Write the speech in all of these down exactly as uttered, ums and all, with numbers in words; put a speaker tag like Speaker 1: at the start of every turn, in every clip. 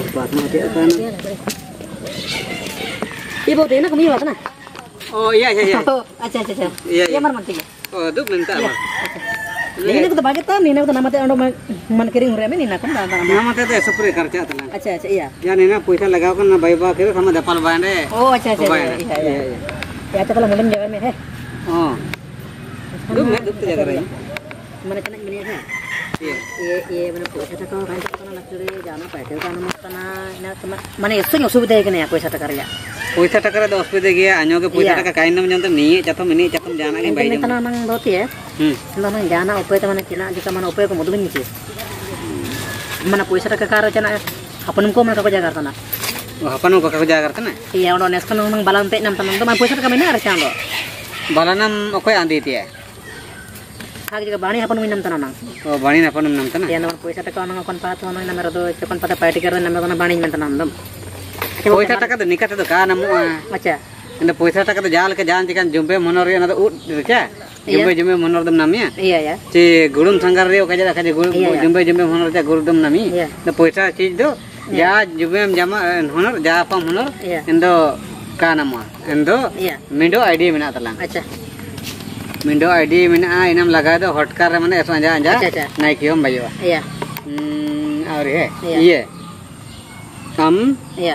Speaker 1: Bapak mati apa? Ibu tu nak kami bawa sana.
Speaker 2: Oh iya iya iya.
Speaker 1: Oh, aja aja aja.
Speaker 2: Iya iya.
Speaker 1: Mar manti.
Speaker 2: Oh, tu minta apa?
Speaker 1: Ini aku tu baget tu, ini aku tu nama tu ando man kering hurame ni nak anda nama.
Speaker 2: Nama tu tu sepuluh kerja tu.
Speaker 1: Acha acha iya.
Speaker 2: Ya ni na puisa lagau kan na bayi bawa kira sama dapal bande.
Speaker 1: Oh acha acha iya iya. Ya kita kalau mulim jalan ni, he.
Speaker 2: Oh. Tu nak tu jaga lagi.
Speaker 1: Mana kena ini है
Speaker 2: Iya.
Speaker 1: ये ये मैंने पूछा था कौन कौन सा लगता है जाना पैदल जाना मत ना ना तो मैंने इससे असुविधा है कि नहीं कोई सा टकर या
Speaker 2: कोई सा टकर तो असुविधा गया अन्यों के पूछा था काइन नम जानते नहीं चाहता मिनी चाहता जाना के बाई
Speaker 1: इतना नंग होती है हम्म ना जाना ऊपर तो मैंने किना जिसका मैंने ऊपर को मुद्दे नहीं चाहिए मैंने कोई सा टकर कार चना अपन को मैं कब जाकर करता ना
Speaker 2: अपन को कब जाकर करता ना
Speaker 1: ये उन्होंने इसका नंग बालन पे नम तनम तो मैं कोई सा टकर में ना रचा लो
Speaker 2: बालनम कोई आंधी थी है
Speaker 1: आगे जगह बाणी अपन में नमता ना
Speaker 2: ओ बाणी अपन में नमता ना
Speaker 1: ये नंबर पैसा टका ना अपन पात होना ना मेरा तो चकन पता पार्टी कर रहे नंबर तो बाणी में नमता ना
Speaker 2: पैसा टका तो निकट तो का नमु
Speaker 1: अच्छा
Speaker 2: इन पैसा टका तो जाल के जान चिकन जुम्बे मनोर ना तो उट क्या जुम्बे जुम्बे मनोर दम नामिया
Speaker 1: iya ya
Speaker 2: ची गुड़ुम संगर रे ओके जरा खाली गुड़ जुम्बे जुम्बे मनोर जा गुड़ दम नामी तो पैसा चीज दो जा जुम्बे जमा मनोर जा पम मनोर इंदो का नमु इंदो मिंडो आईडी में ना तलांग
Speaker 1: अच्छा
Speaker 2: मिंडो आईडी में ना इनाम लगा दो हटकर मैंने ऐसा अंजा अंजा नाइक योम बायो
Speaker 1: iya
Speaker 2: और है ये हम
Speaker 1: iya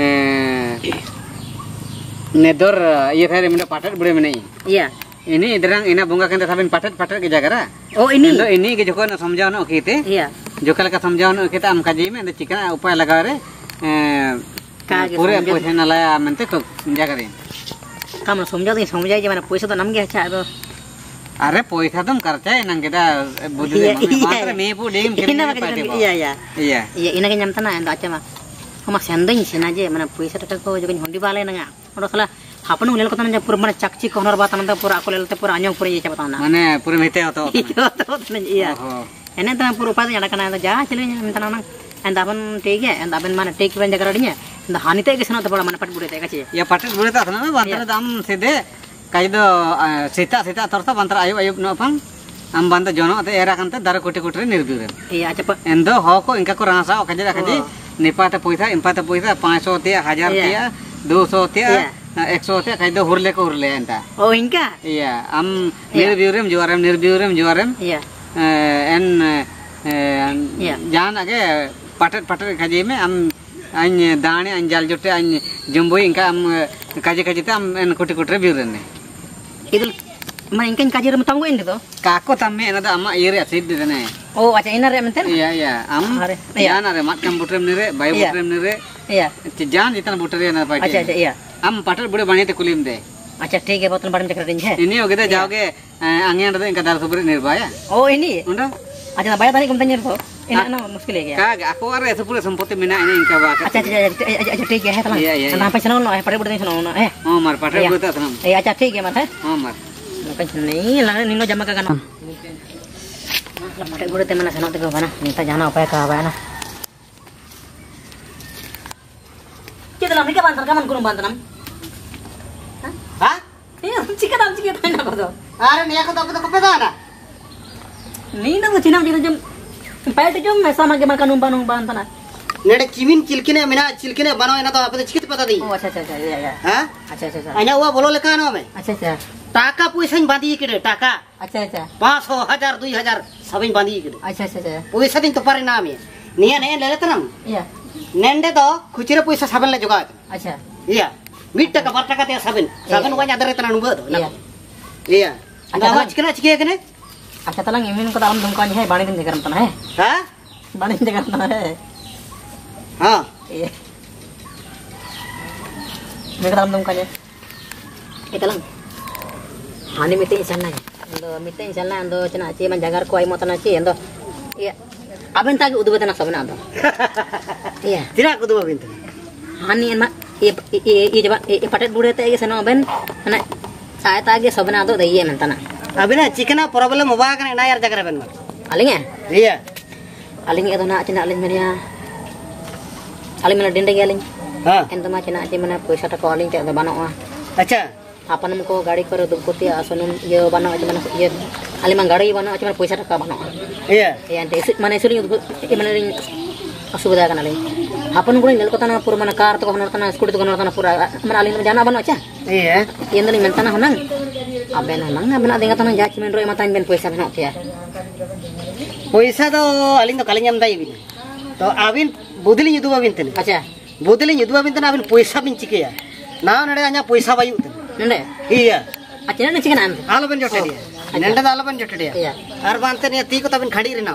Speaker 2: नेदर ये फिर मिंडो पाटेट बुढ़े में नहीं
Speaker 1: iya
Speaker 2: ini idrang ina bunga kan tapi patet patet ke jagara
Speaker 1: oh ini
Speaker 2: तो ini के जोको ना समझाओ ना ओके ते
Speaker 1: iya
Speaker 2: जोकल का समझाओ ना ओके ता हम काजी में चिकन उपाय लगा रे पूरे पैसे ना लाया मनते को जगरे
Speaker 1: kamu समझा तो समझा जे मैंने पैसा तो नम गया अच्छा तो
Speaker 2: अरे पैसा तुम करते हैं नंगे दा बुद्धि मात्र में पू डेम खेलने पाते हो
Speaker 1: iya iya
Speaker 2: iya
Speaker 1: iya ina के nyamta na endo acha ma hama sending sina je मैंने पैसा टका को जो होंडी बाले ना ओडो साला अपन उलेल को तना पूरा माने चकची कोनर बात ना पूरा को लेलते पूरा अन्यों पूरा ये चाबता ना
Speaker 2: माने पूरे मिते होतो
Speaker 1: तो iya ene ता पूरा उपाय जाना kana जा चले mentana ना एंड अपन ठीक है एंड अपन माने टेक बन जगह रडिया एंड हानिते के सना तो बड़ा माने पट बुड़े ते काचे
Speaker 2: या पट बुड़े ता ना बंतर दाम सीधे काई दो सीता सीता तरता बंतर आयु आयु न अपन हम बंद जोनो ते एरा कंते दर कोटी कोटी निर्बिरे
Speaker 1: iya acha
Speaker 2: एंदो हो को इनका को रासा कजे कजे निपाते पैसा इंपाते पैसा पाँच सौ ते हजार ते दो सौ ते एक सौ ते काई दो हुरले को हुरले एंता
Speaker 1: oh inka
Speaker 2: iya am निर्बिरेम जुआरम निर्बिरेम जुआरम
Speaker 1: iya
Speaker 2: एन जान आगे पटट पटट कजे में हम अन दाने अन जाल जुटे अन जम्बो इनका हम कजे कजे ते हम एन कोटी कोटी Birne
Speaker 1: idul mana ingin kaji rumah tangga ini tuh
Speaker 2: काको तम्मे एना दा अम्मा ये रे सिद्ध देने
Speaker 1: oh acha ina re menten
Speaker 2: iya iya am जान अरे मत कम बुटरेम निरे बाय बुटरेम निरे
Speaker 1: iya
Speaker 2: जान जितना बुटरे ना पाटे
Speaker 1: अच्छा अच्छा iya
Speaker 2: हम पटल बुड़े बने ते कुलिम दे
Speaker 1: अच्छा ठीक है बोतल बारे में चक्कर है
Speaker 2: ini oke deh जाओगे आंगे ना तो इनका दाल सुपर निर्भया
Speaker 1: oh ini
Speaker 2: उन्दा
Speaker 1: अच्छा bayar tadi kamu tanya tuh ini ana muskil ya
Speaker 2: kag aku are itu pura sempote mina ini inka ba
Speaker 1: अच्छा अच्छा अच्छा ठीक है teman
Speaker 2: iya iya
Speaker 1: sampai sana lo eh pada buat sana lo eh
Speaker 2: oh mar patra buat sana
Speaker 1: eh अच्छा ठीक है mas eh
Speaker 2: oh mar
Speaker 1: kan नहीं lah nino jama ka kana pada buat teman sana tuh mana minta jangan apa ya ka apa na kita lah mereka bantar kaman kurang bantar nam
Speaker 2: hah
Speaker 1: iya cika dam cika tanya apa tuh
Speaker 2: are nih aku tak tak apa ada
Speaker 1: nino tuh cina cina jam पैसे जो मैं सामान के मार्का नुम्बा नुम्बा अंतना
Speaker 3: नेडे चिमिन चिलकिने मिना चिलकिने बनाओ ना तो आप तो चिकित पता दी
Speaker 1: ओ अच्छा अच्छा अच्छा या या
Speaker 3: हां
Speaker 1: अच्छा अच्छा अच्छा
Speaker 3: आना हुआ बोलो लेका ना में
Speaker 1: अच्छा अच्छा
Speaker 3: टाका पैसा बांधी के टाका
Speaker 1: अच्छा अच्छा
Speaker 3: पाँच सौ हजार दो हजार सब बांधी के
Speaker 1: अच्छा अच्छा अच्छा
Speaker 3: पैसा दिन तो पारे ना में निया ने ले लेता ना
Speaker 1: या
Speaker 3: नेंडे तो खुचरे पैसा सबन ले जुगाड़
Speaker 1: अच्छा
Speaker 3: iya mid टका बार टका ते सबन सबन वाला आदर इतना नुबो ना iya
Speaker 1: अच्छा
Speaker 3: ना चिकना चिके कने
Speaker 1: अच्छा तलांग इमिन को दाम दुकान है बाणी दिन जगह तना है
Speaker 3: हां
Speaker 1: बाणी जगह तना है
Speaker 3: हां
Speaker 1: ये मेरे दाम दुकान है ये तलांग हानि मिते चलना है अंदो मिते चलना अंदो चना चे मन जगार को आई मोतना चे अंदो ये अबन तागे उदबतना सबना अंदो iya
Speaker 3: tidak kudu bintu
Speaker 1: हानि एन ये ये ये जब ये पटेट बुढ़े ते के सनो बन ना saya तागे सबना अंदो दइए मनतना
Speaker 3: abina चिकना प्रॉब्लम होबा कने ना यार जगह बन
Speaker 1: aling ya
Speaker 3: iya
Speaker 1: aling itu nak cina aling mana aling mana dendeng aling
Speaker 3: हां
Speaker 1: ento mah cina aja mana पैसा टका aling ते bano ah
Speaker 3: अच्छा
Speaker 1: apa namko गाड़ी करे दुपति asunum ye bano aja mana ye aling mang गाड़ी bano aja mana पैसा टका bano
Speaker 3: iya
Speaker 1: ya ente mana isuri mana asubida kan aling अपन को नेल कोतना पूरा माने कार तो होनरतना स्कूटी तो होनरतना पूरा माने आलिन जाना बनो अच्छा
Speaker 3: iya
Speaker 1: येंदली मेंतना होनंग अबेन होनंग अबेन देंगा तना जाचमेंट रो एमातान बेन पैसा बना थिया
Speaker 3: पैसा तो aling तो kali nyam dai bin to abin budili yudu babin tene
Speaker 1: अच्छा
Speaker 3: budili yudu babin tene abin पैसा bin cikeya na nade anya पैसा bayu tene
Speaker 1: नंदे
Speaker 3: iya
Speaker 1: अच्छा ने चिकन आन
Speaker 3: alo ben jotte dia nende da alo ben jotte dia
Speaker 1: iya
Speaker 3: ar bante ne ti ko tabin khadi rena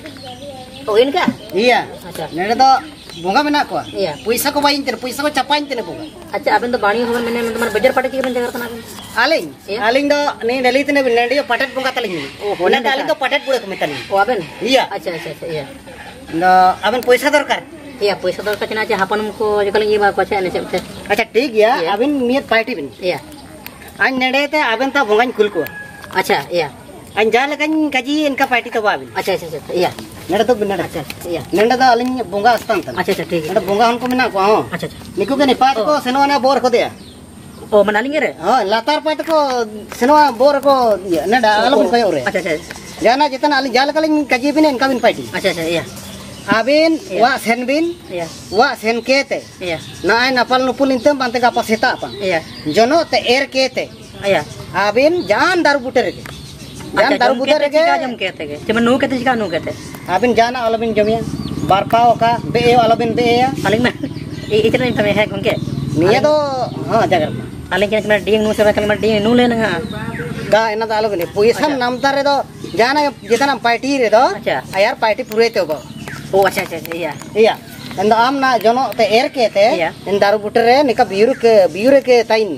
Speaker 1: oh इनका
Speaker 3: iya
Speaker 1: अच्छा
Speaker 3: nende do bunga mena ko
Speaker 1: iya
Speaker 3: पैसा ko bayin tene पैसा ko chapain tene bunga
Speaker 1: अच्छा अबेन तो बाणी होबन मैंने तुम्हारे buzzer पाटे चिकन जगर तना
Speaker 3: aling aling do ni dali tene bin nende patet bunga taling ni oh nende aling do patet bude ko metani
Speaker 1: oh अबेन
Speaker 3: iya
Speaker 1: अच्छा अच्छा अच्छा iya
Speaker 3: do abin पैसा dorkar
Speaker 1: iya पैसा दर कचना चे हापन को जकल ये बा कोचे ने से
Speaker 3: अच्छा ठीक ya abin niat party bin
Speaker 1: iya
Speaker 3: an nede te abin ta bunga kul ko
Speaker 1: अच्छा iya
Speaker 3: an jale kan kaji inka party to babin
Speaker 1: अच्छा अच्छा अच्छा iya
Speaker 3: nede to bin nede
Speaker 1: अच्छा iya
Speaker 3: nende da aling bunga astan tan
Speaker 1: अच्छा अच्छा ठीक है
Speaker 3: nede bunga hon ko mena ko ha
Speaker 1: अच्छा अच्छा
Speaker 3: niku ke ni pat ko senona bor ko dia
Speaker 1: oh manaling रे
Speaker 3: ha latar pat ko senona bor ko dia nede alon ko ore
Speaker 1: अच्छा अच्छा
Speaker 3: jana jetan aling jale kaling kaji bin inka bin party
Speaker 1: अच्छा अच्छा iya
Speaker 3: abin wa sen bin
Speaker 1: iya
Speaker 3: wa sen kete
Speaker 1: iya
Speaker 3: na ai napal nupul intem bante gapa seta apa
Speaker 1: iya
Speaker 3: jono te er kete
Speaker 1: iya
Speaker 3: abin jan daru buter ke jan daru buter ke
Speaker 1: jam कहते के cuman nu कहते का nu कहते
Speaker 3: abin jana alobin jomia barpao ka be alobin be ya
Speaker 1: paling mah itu nih tamai है gongke
Speaker 3: niya do ha jagar
Speaker 1: paling kena cuma ding nu sama kali mah ding nu le na
Speaker 3: ga ena da alobin puisam namtar re do jana jetana party re do
Speaker 1: अच्छा
Speaker 3: ayar party pure te go
Speaker 1: oh अच्छा अच्छा iya
Speaker 3: iya enda amna jono te er kete
Speaker 1: Iya.
Speaker 3: en daru buter re nika biur ke biur ke tain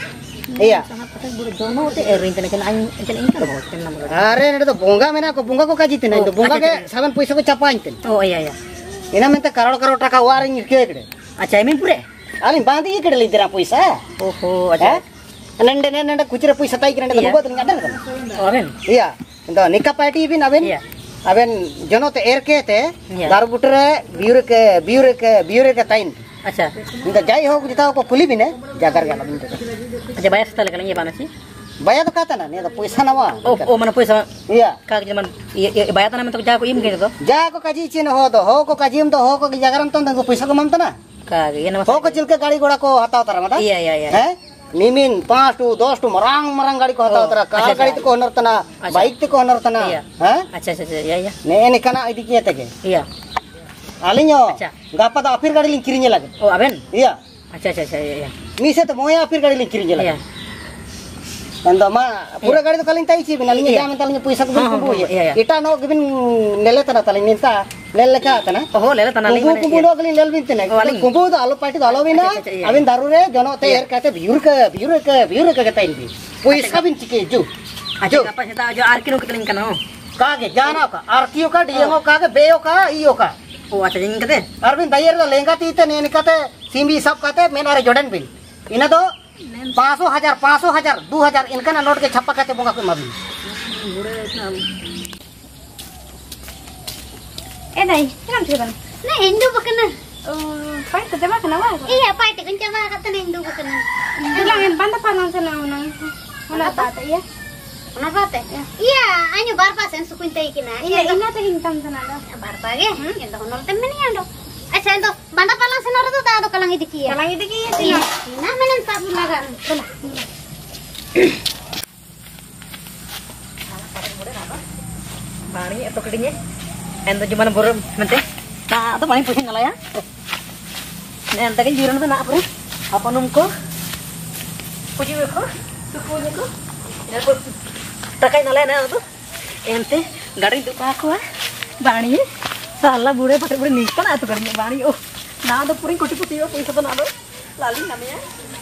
Speaker 3: iya
Speaker 1: jono te erin tene kan an kan ingkar bahwa kan nama
Speaker 3: are nede do bunga mena ko bunga ko kaji tene do bunga ke saban puisa ko chapain ten
Speaker 1: oh iya iya
Speaker 3: ina mente karol karol taka waring ke kede
Speaker 1: अच्छा एमिन पूरे
Speaker 3: alin bandi kede le dira puisa
Speaker 1: oh oh अच्छा
Speaker 3: nende nende kucira puisa tai kede do bot ngadar kan
Speaker 1: oh aben
Speaker 3: iya endo nika party bin aben
Speaker 1: iya
Speaker 3: aben jono te er kete
Speaker 1: Iya.
Speaker 3: daru butere biur ke biur ke biur ke tain
Speaker 1: अच्छा
Speaker 3: endo jai ho jita ko puli bin jagar gala bin
Speaker 1: अच्छा bayar setelah kali ya banasi
Speaker 3: baya to kata na ne do puisa na wa
Speaker 1: oh oh mana puasa
Speaker 3: iya
Speaker 1: kag zaman bayar tanah mentok jago im gitu
Speaker 3: ja ko kaji chin ho do ho ko kaji im do ho ko jagaran ton do puisa ko mamta na
Speaker 1: kag ya nama
Speaker 3: ho ko chilke gadi goda ko hataw tara mata
Speaker 1: iya iya iya
Speaker 3: eh nimin पाँच टू दस टू marang marang gadi ko hataw tara कार gadi to ko honor tana bike to ko honor tana
Speaker 1: Iya.
Speaker 3: eh
Speaker 1: अच्छा अच्छा अच्छा iya iya
Speaker 3: ne ne kana idi kiete ke
Speaker 1: iya
Speaker 3: alinyo
Speaker 1: Acha.
Speaker 3: gapa da apir gadi lin kirinya lagi
Speaker 1: oh aben
Speaker 3: iya
Speaker 1: अच्छा अच्छा अच्छा iya iya
Speaker 3: mise to moya apir gadi lin kirinya lagi
Speaker 1: iya
Speaker 3: ando ma pura gadi to kalin tai chi bin alinya
Speaker 1: Iya.
Speaker 3: jaman talinya puisa ko
Speaker 1: Ha, ha,
Speaker 3: bin kubu
Speaker 1: ha, iya, iya.
Speaker 3: ita no gibin nele tana talin ninta nele ka tana
Speaker 1: oh lele tanah
Speaker 3: kubu
Speaker 1: lagi
Speaker 3: kubu do kalin lel bin tene
Speaker 1: Oh, aling.
Speaker 3: kubu do alo party do alo bina
Speaker 1: Acha, acha, iya.
Speaker 3: abin darure jono te er kate biur ke biur ke biur ke tain bi puisa bin chike ju
Speaker 1: अच्छा apa sih tahu jo arkin ke keling kana
Speaker 3: kage jana ka arkiyo ka diyo ka ke beyo ka iyo ka
Speaker 1: oh अच्छा jing kate
Speaker 3: Arvin dayer do lenga ti te ne kate simbi sab kate men are jordan bin ina do पाँच सौ हजार पाँच सौ हजार दो हजार इनका ना नोट के छप्पा कते बोगा कोई माबी
Speaker 4: Eh dai, kenapa sih bang? Nah Hindu bukan na. Oh, pakai kerja makan apa? Iya, pakai kerja makan na Hindu bukan na. Bilangin banda panon sana unang. Mana tata ya? Mana tata? Iya, anyo barpa sen sukun tay kina. Iya, ina ta hintam sana do. Barpa ge, hmm, endo honol temen ya do. Asa endo banda panon sana do ta do kalang idiki ya. Kalang idiki ya sina. Ina menen tak bulagan. Bola.
Speaker 1: Bani atau kedingnya ento cuma bor mente nah atau paling pusing ngalah ya nah ente kan juran tuh nak apa apa nungko puji ko sukunya ko ya ko takai ngalah na tuh ente gari itu aku ah bani salah bude pakai bude nikah atau garinya bani oh nah ada puring kuti putih oh puisi tuh nado lali namanya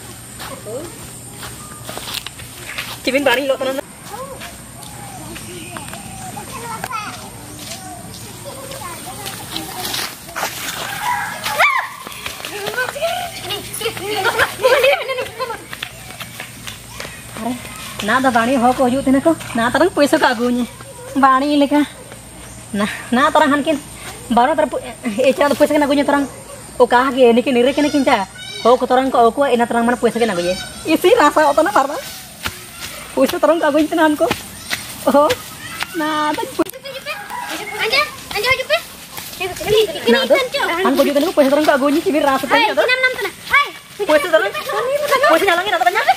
Speaker 1: cipin bani lo tenan ना दा बाणी हो को हजू तेने को ना तरंग पैसा का आगुने बाणी लेका ना ना तरंग हनकिन बारो तर एचा तो पैसा के नागुने तरंग ओ कहा के निके निरे के किंचा हो को तरंग को को एना तरंग मन पैसा के नागुने इसी रासा होता ना परवा पैसा तरंग का आगुने तेना हमको ओ ना दा
Speaker 4: Anja, anja haju pe.
Speaker 1: Nah, tuh, kan kau juga nih, pasti orang kagak gunyi cibir rasa tanya tuh. Pasti dalam, pasti nyalangin atau banyak.